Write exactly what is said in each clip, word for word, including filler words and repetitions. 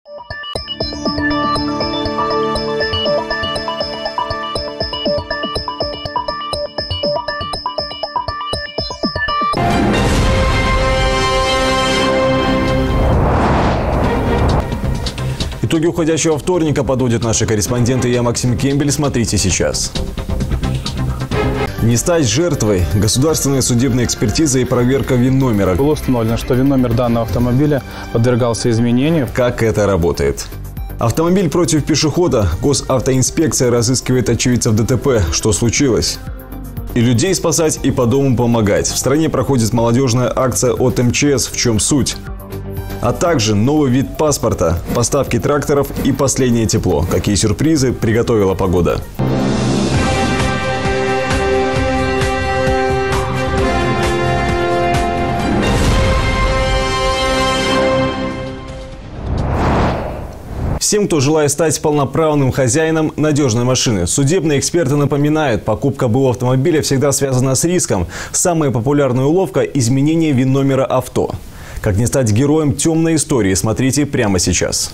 Итоги уходящего вторника подводят наши корреспонденты. Я Максим Кембель. Смотрите сейчас. Не стать жертвой. Государственная судебная экспертиза и проверка ВИН-номера. Было установлено, что ВИН-номер данного автомобиля подвергался изменению. Как это работает? Автомобиль против пешехода. Госавтоинспекция разыскивает очевидцев ДТП. Что случилось? И людей спасать, и по дому помогать. В стране проходит молодежная акция от эм че эс. В чем суть? А также новый вид паспорта, поставки тракторов и последнее тепло. Какие сюрпризы приготовила погода? Всем, кто желает стать полноправным хозяином надежной машины. Судебные эксперты напоминают, покупка БУ автомобиля всегда связана с риском. Самая популярная уловка – изменение ВИН-номера авто. Как не стать героем темной истории, смотрите прямо сейчас.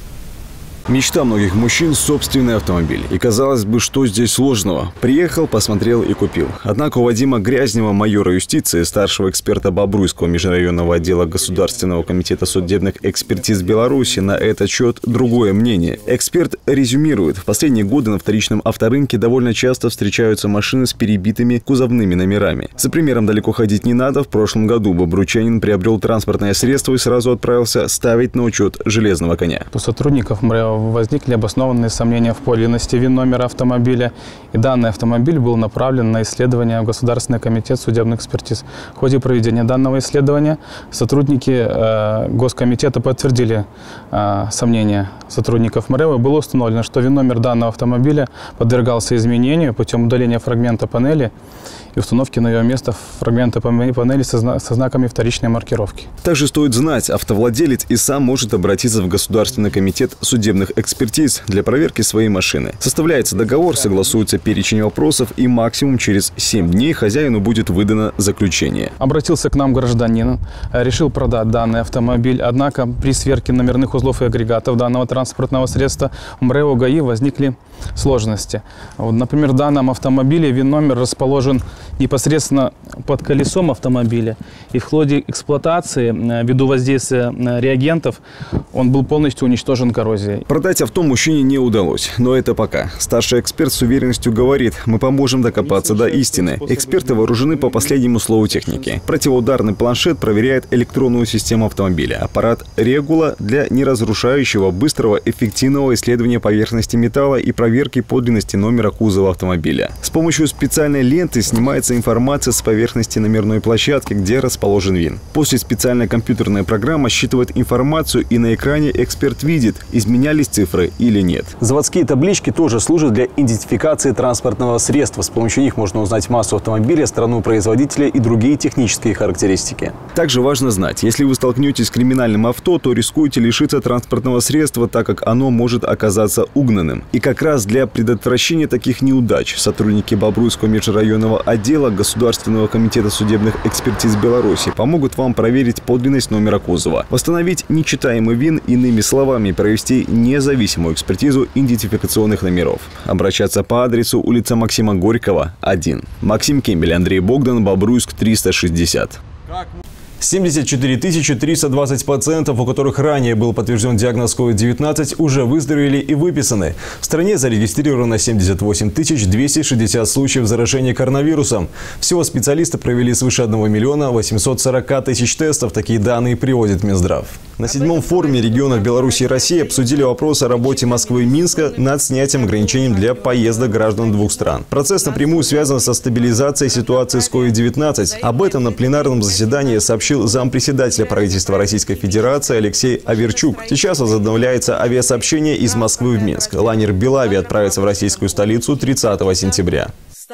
Мечта многих мужчин – собственный автомобиль. И казалось бы, что здесь сложного? Приехал, посмотрел и купил. Однако у Вадима Грязнева, майора юстиции, старшего эксперта Бобруйского межрайонного отдела Государственного комитета судебных экспертиз Беларуси, на этот счет другое мнение. Эксперт резюмирует. В последние годы на вторичном авторынке довольно часто встречаются машины с перебитыми кузовными номерами. За примером далеко ходить не надо. В прошлом году бобруйчанин приобрел транспортное средство и сразу отправился ставить на учет железного коня. У сотрудников МРЭО возникли обоснованные сомнения в подлинности ВИН-номера автомобиля, и данный автомобиль был направлен на исследование в Государственный комитет судебных экспертиз. В ходе проведения данного исследования сотрудники э, Госкомитета подтвердили э, сомнения сотрудников МРЭО. Было установлено, что ВИН-номер данного автомобиля подвергался изменению путем удаления фрагмента панели и установки на ее место фрагмента панели со, зна со знаками вторичной маркировки. Также стоит знать, автовладелец и сам может обратиться в Государственный комитет судебных экспертиз для проверки своей машины. Составляется договор, согласуется перечень вопросов, и максимум через семь дней хозяину будет выдано заключение. Обратился к нам гражданин, решил продать данный автомобиль, однако при сверке номерных узлов и агрегатов данного транспортного средства в МРЭО ГАИ возникли сложности. Вот, например, в данном автомобиле ВИН-номер расположен непосредственно под колесом автомобиля, и в ходе эксплуатации, ввиду воздействия реагентов, он был полностью уничтожен коррозией. Продать авто мужчине не удалось, но это пока. Старший эксперт с уверенностью говорит: мы поможем докопаться до истины. Эксперты вооружены по последнему слову техники. Противоударный планшет проверяет электронную систему автомобиля. Аппарат Регула для неразрушающего, быстрого, эффективного исследования поверхности металла и проверки подлинности номера кузова автомобиля. С помощью специальной ленты снимается информация с поверхности номерной площадки, где расположен ВИН. После специальная компьютерная программа считывает информацию, и на экране эксперт видит, изменялись цифры или нет. Заводские таблички тоже служат для идентификации транспортного средства. С помощью них можно узнать массу автомобиля, страну производителя и другие технические характеристики. Также важно знать, если вы столкнетесь с криминальным авто, то рискуете лишиться транспортного средства, так как оно может оказаться угнанным. И как раз для предотвращения таких неудач сотрудники Бобруйского межрайонного отдела Государственного комитета судебных экспертиз Беларуси помогут вам проверить подлинность номера кузова, восстановить нечитаемый ВИН, иными словами, провести независимую экспертизу идентификационных номеров. Обращаться по адресу улица Максима Горького, один. Максим Кембель, Андрей Богдан, Бобруйск, триста шестьдесят. семьдесят четыре тысячи триста двадцать пациентов, у которых ранее был подтвержден диагноз ковид девятнадцать, уже выздоровели и выписаны. В стране зарегистрировано семьдесят восемь тысяч двести шестьдесят случаев заражения коронавирусом. Всего специалисты провели свыше одного миллиона восьмисот сорока тысяч тестов. Такие данные приводит Минздрав. На седьмом форуме регионов Беларуси и России обсудили вопрос о работе Москвы и Минска над снятием ограничений для поездок граждан двух стран. Процесс напрямую связан со стабилизацией ситуации с ковид девятнадцать. Об этом на пленарном заседании сообщил зампредседателя правительства Российской Федерации Алексей Аверчук. Сейчас возобновляется авиасообщение из Москвы в Минск. Лайнер «Белави» отправится в российскую столицу тридцатого сентября.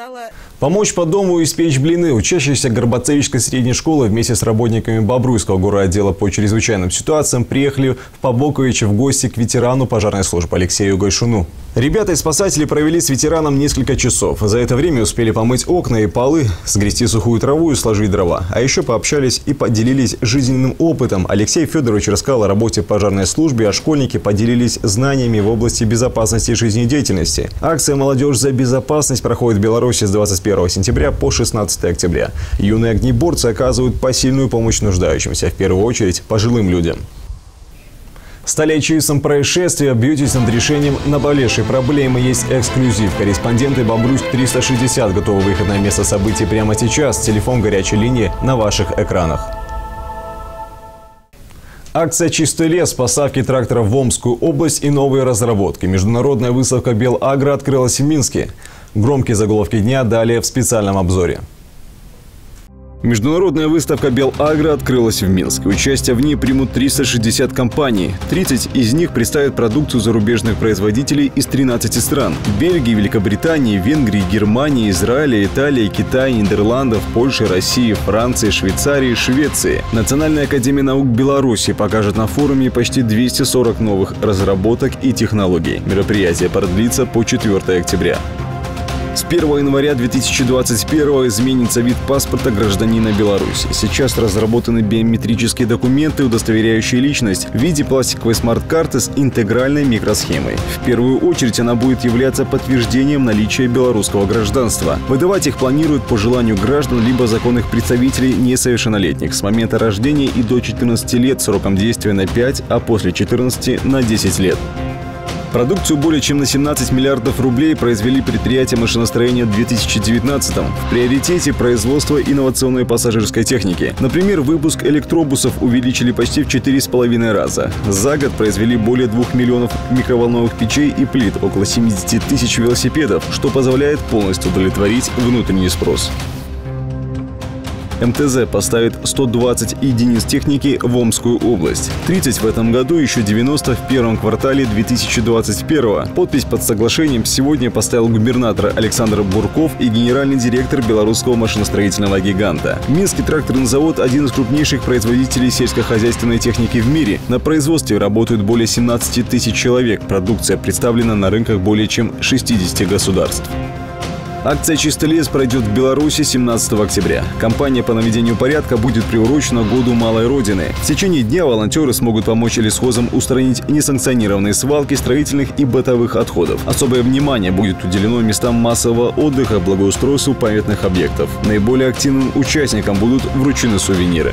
Помочь по дому испечь блины. Учащиеся Горбацевичской средней школы вместе с работниками Бобруйского городотдела по чрезвычайным ситуациям приехали в Побоковичи в гости к ветерану пожарной службы Алексею Гайшуну. Ребята и спасатели провели с ветераном несколько часов. За это время успели помыть окна и полы, сгрести сухую траву и сложить дрова. А еще пообщались и поделились жизненным опытом. Алексей Федорович рассказал о работе в пожарной службе, а школьники поделились знаниями в области безопасности жизнедеятельности. Акция «Молодежь за безопасность» проходит в Беларуси с двадцать первого сентября по шестнадцатое октября. Юные огнеборцы оказывают посильную помощь нуждающимся, в первую очередь пожилым людям. Стали очевидцем происшествия, бьетесь над решением наболевшей проблемы. Есть эксклюзив. Корреспонденты Бобруйск триста шестьдесят готовы выехать на место событий прямо сейчас. Телефон горячей линии на ваших экранах. Акция «Чистый лес», поставки тракторов в Омскую область и новые разработки. Международная выставка «Белагро» открылась в Минске. Громкие заголовки дня далее в специальном обзоре. Международная выставка «Белагро» открылась в Минске. Участие в ней примут триста шестьдесят компаний. тридцать из них представят продукцию зарубежных производителей из тринадцати стран. Бельгии, Великобритании, Венгрии, Германии, Израиля, Италии, Китая, Нидерландов, Польши, России, Франции, Швейцарии, Швеции. Национальная академия наук Беларуси покажет на форуме почти двести сорок новых разработок и технологий. Мероприятие продлится по четвёртое октября. С первого января две тысячи двадцать первого изменится вид паспорта гражданина Беларуси. Сейчас разработаны биометрические документы, удостоверяющие личность в виде пластиковой смарт-карты с интегральной микросхемой. В первую очередь она будет являться подтверждением наличия белорусского гражданства. Выдавать их планируют по желанию граждан либо законных представителей несовершеннолетних с момента рождения и до четырнадцати лет сроком действия на пять, а после четырнадцати на десять лет. Продукцию более чем на семнадцать миллиардов рублей произвели предприятия машиностроения в две тысячи девятнадцатом. В приоритете производство инновационной пассажирской техники. Например, выпуск электробусов увеличили почти в четыре с половиной раза. За год произвели более двух миллионов микроволновых печей и плит, около семидесяти тысяч велосипедов, что позволяет полностью удовлетворить внутренний спрос. эм тэ зэ поставит сто двадцать единиц техники в Омскую область. тридцать в этом году, еще девяносто в первом квартале две тысячи двадцать первого. Подпись под соглашением сегодня поставил губернатор Александр Бурков и генеральный директор белорусского машиностроительного гиганта. Минский тракторный завод – один из крупнейших производителей сельскохозяйственной техники в мире. На производстве работают более семнадцати тысяч человек. Продукция представлена на рынках более чем шестидесяти государств. Акция «Чистый лес» пройдет в Беларуси семнадцатого октября. Кампания по наведению порядка будет приурочена к Году Малой Родины. В течение дня волонтеры смогут помочь лесхозам устранить несанкционированные свалки строительных и бытовых отходов. Особое внимание будет уделено местам массового отдыха, благоустройству памятных объектов. Наиболее активным участникам будут вручены сувениры.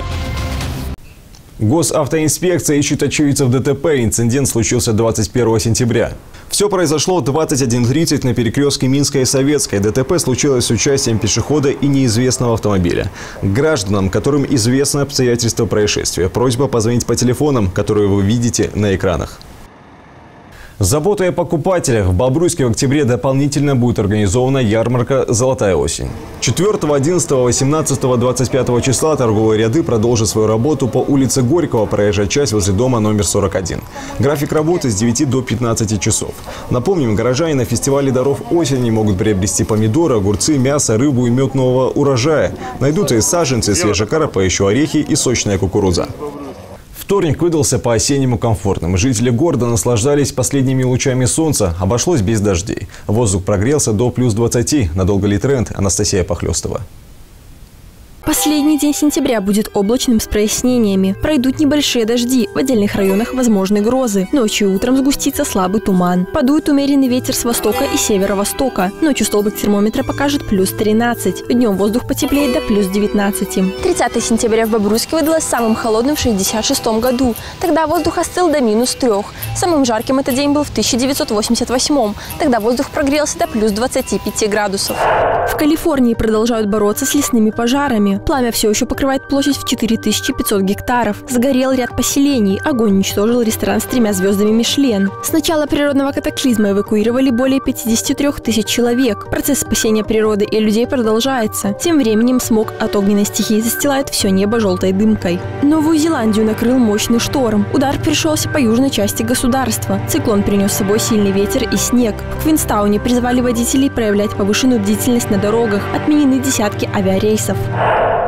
Госавтоинспекция ищет очевидцев дэ тэ пэ. Инцидент случился двадцать первого сентября. Все произошло в двадцать один тридцать на перекрестке Минской и Советской. дэ тэ пэ случилось с участием пешехода и неизвестного автомобиля. Гражданам, которым известно обстоятельства происшествия, просьба позвонить по телефонам, которые вы видите на экранах. Заботой о покупателях. В Бобруйске в октябре дополнительно будет организована ярмарка «Золотая осень». четвёртого, одиннадцатого, восемнадцатого, двадцать пятого числа торговые ряды продолжат свою работу по улице Горького, проезжая часть возле дома номер сорок один. График работы с девяти до пятнадцати часов. Напомним, горожане на фестивале даров осени могут приобрести помидоры, огурцы, мясо, рыбу и мед нового урожая. Найдутся и саженцы, свежая карпа, еще орехи и сочная кукуруза. Вторник выдался по-осеннему комфортным. Жители города наслаждались последними лучами солнца. Обошлось без дождей. Воздух прогрелся до плюс двадцати. Надолго ли тренд? Анастасия Похлёстова. Последний день сентября будет облачным с прояснениями. Пройдут небольшие дожди, в отдельных районах возможны грозы. Ночью и утром сгустится слабый туман. Подует умеренный ветер с востока и северо-востока. Ночью столбик термометра покажет плюс тринадцать. Днем воздух потеплеет до плюс девятнадцати. тридцатое сентября в Бобруйске выдалось самым холодным в шестьдесят шестом году. Тогда воздух остыл до минус трех. Самым жарким этот день был в тысяча девятьсот восемьдесят восьмом. Тогда воздух прогрелся до плюс двадцати пяти градусов. В Калифорнии продолжают бороться с лесными пожарами. Пламя все еще покрывает площадь в четыре тысячи пятьсот гектаров. Сгорел ряд поселений. Огонь уничтожил ресторан с тремя звездами Мишлен. С начала природного катаклизма эвакуировали более пятидесяти трёх тысяч человек. Процесс спасения природы и людей продолжается. Тем временем смог от огненной стихии застилает все небо желтой дымкой. Новую Зеландию накрыл мощный шторм. Удар пришелся по южной части государства. Циклон принес с собой сильный ветер и снег. В Квинстауне призвали водителей проявлять повышенную бдительность на дорогах. Отменены десятки авиарейсов.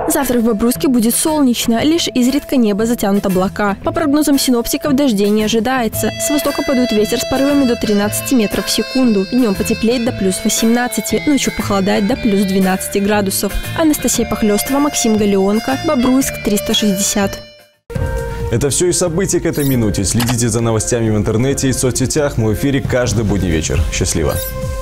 Завтра в Бобруйске будет солнечно, лишь изредка небо затянут облака. По прогнозам синоптиков, дождей не ожидается. С востока подует ветер с порывами до тринадцати метров в секунду. Днем потеплеет до плюс восемнадцати, ночью похолодает до плюс двенадцати градусов. Анастасия Похлёстова, Максим Галеонко, Бобруйск, триста шестьдесят. Это все и события к этой минуте. Следите за новостями в интернете и соцсетях. Мы в эфире каждый будний вечер. Счастливо!